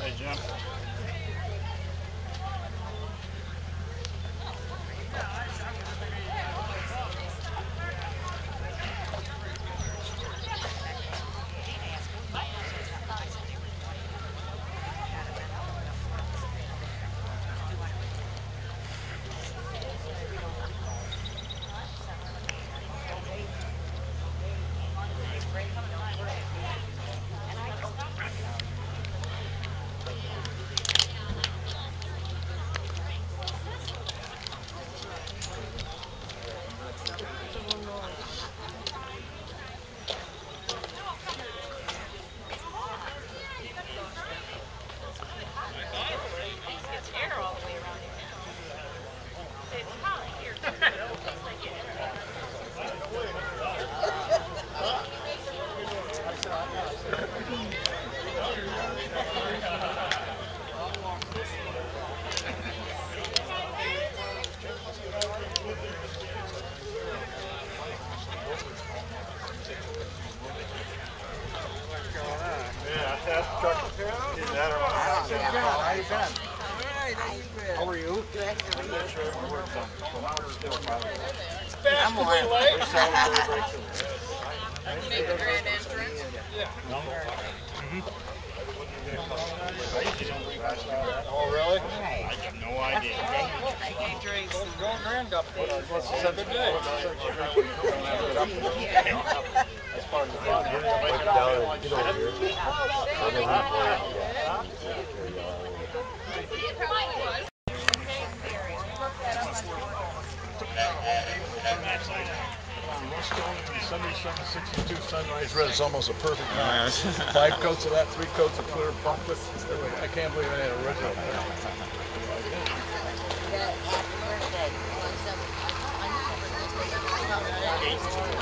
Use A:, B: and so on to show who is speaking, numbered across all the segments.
A: Jim.
B: How are you?
C: Good. How are you?
B: I'm on.
A: Oh, really?
C: Right.
A: I have no idea.
C: He drinks.
B: Grand update. What's the good day?
A: That's part of the fun.
D: Get over here. Sunrise red is almost a perfect match. 5 coats of that, 3 coats of clear bumped it. I can't believe I had a original. I did.
C: Yeah, happy birthday. On your birthday.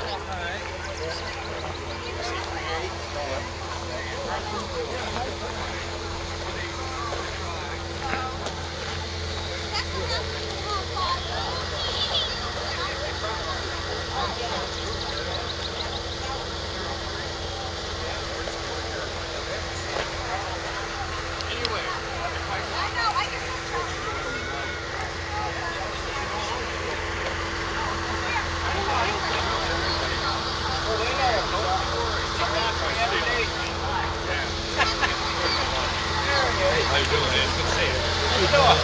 D: How you doing, man? Good to see you. How you doing?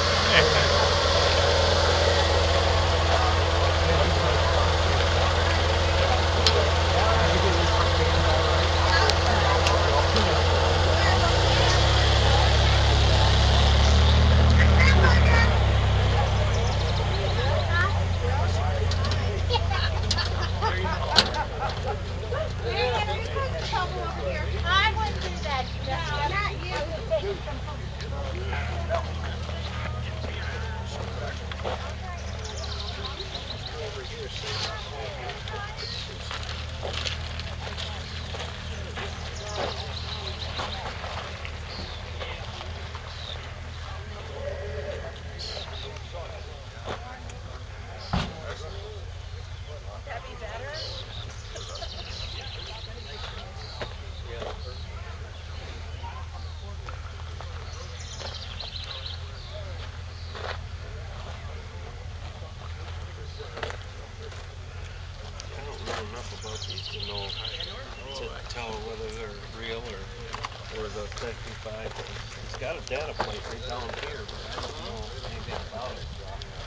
E: I don't know enough about these to know to tell whether they're real or the 55. It's got a data plate right down here, but I don't know anything about it.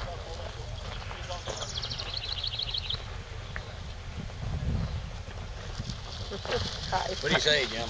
B: What do you say, Jim?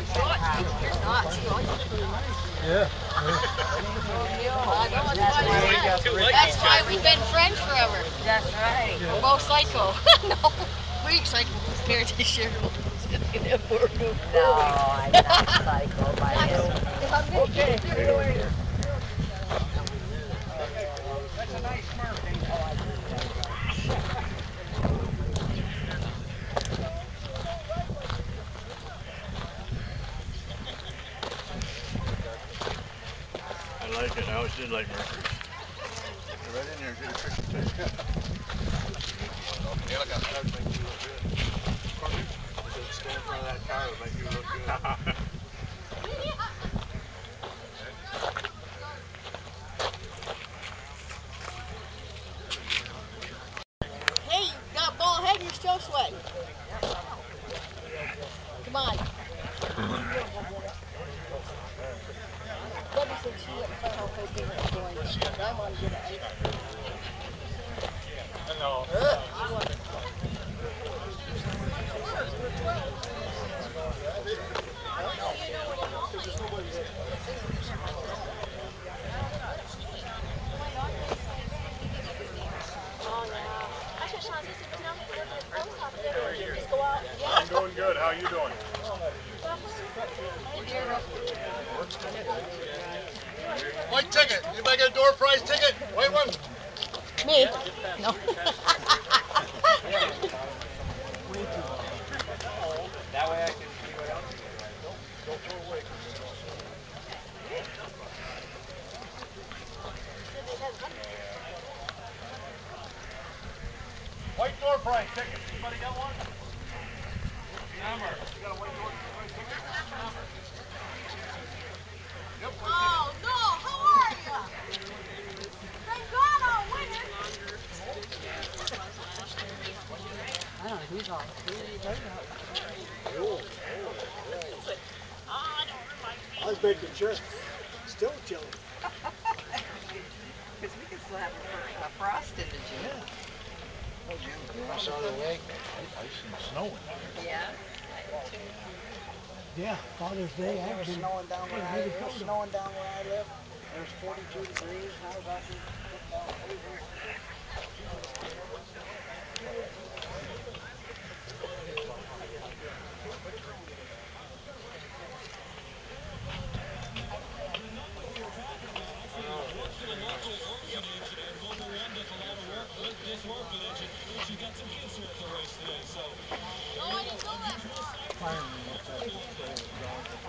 D: Yeah.
C: That's why we've been friends forever.
F: That's right.
C: We're both psycho. No, we're psycho compared to Cheryl.
F: No, I'm not psycho by no
C: Okay.
B: That's a nice mark.
E: I like it. I always did like Mercury.
D: Right in there, get a picture too. Yeah, look, that would make you look good.
E: Stand in front of that car would make you look good.
C: Hey, you got a bald head and you're still sweating. Come on. Debbie said she went in front of her hoping it was going to. I want to get it.
A: Hello. I'm doing good. How are you doing?
D: White ticket. Anybody get a door prize ticket? White one?
C: Me? No.
B: That way I can see what else you got.
D: Don't throw away. White door prize ticket. Anybody got one? Number. You got a white door prize ticket? Number. Yep.
C: Oh, no. How are you? Thank God I'll win it.
F: I don't know who's all who are you talking about?
A: I was making sure. Still chilly.
F: Because we can still have a frost in the June.
B: You want to show the lake?
D: I seen snow in there.
F: Yeah.
A: Yeah, Father's Day. It was snowing down where I live. It was 42 degrees, and I was out here putting down hay. Fireman left that trailer dark and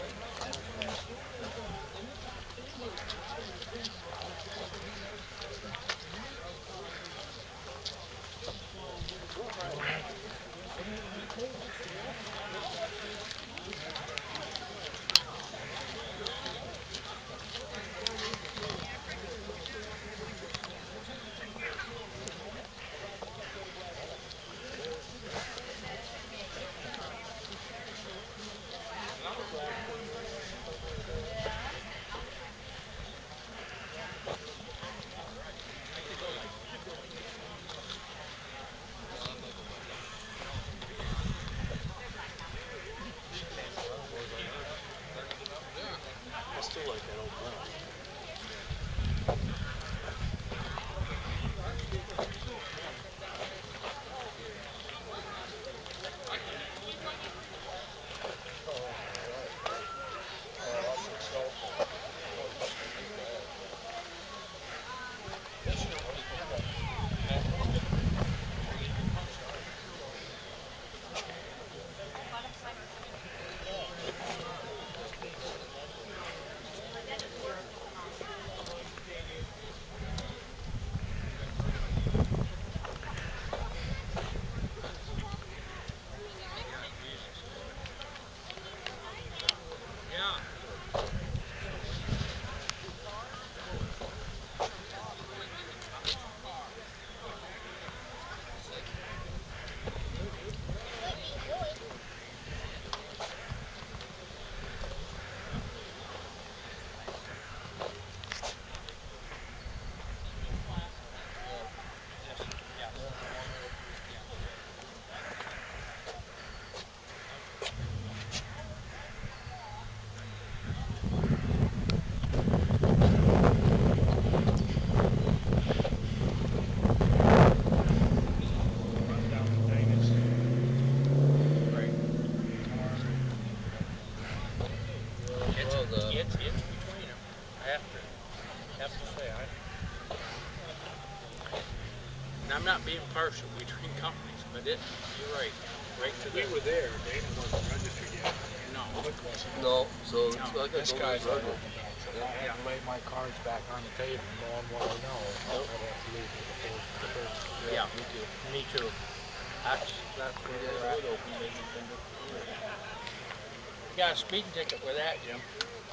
G: commercial between companies, but you're right, right to
E: We
G: the.
E: were there. Dana wasn't registered yet.
G: No.
D: Click wasn't.
E: No, so
G: No.
E: I gotta
D: This
E: go to
D: guy's
E: the
D: all
E: burger.
D: over the place. If
E: Yeah.
D: I had to lay my cards back on the table, knowing what I know,
E: Nope.
D: I'd have to leave for the burger.
G: Yeah.
E: Me too.
G: Me too. That's where
E: You guys
G: we're at.
E: would open, maybe come to.
G: You got a speeding ticket with that, Jim.